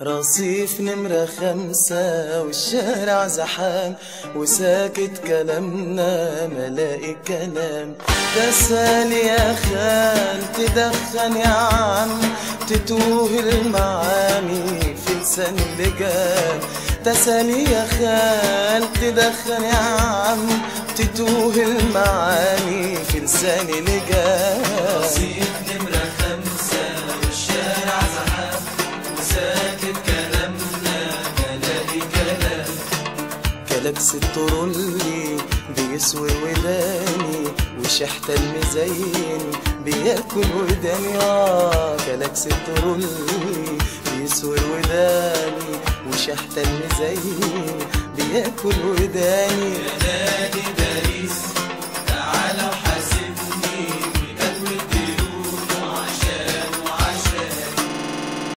رصيف نمرة 5 والشارع زحام وساكت كلامنا ملاقي كلام. تسال يا خال تدخن يا عم تتوه المعاني في لسان اللجام. تسال يا خال تدخن يا عم تتوه المعاني في لسان اللجام. رصيف نمرة 5 والشارع زحام وساكت كلامنا ملاقي كلام. كلاكس الترولي بيسوي وداني وشحت المزين بياكل وداني. كلاكس الترولي بيسوي وداني وشحت المزين بياكل وداني.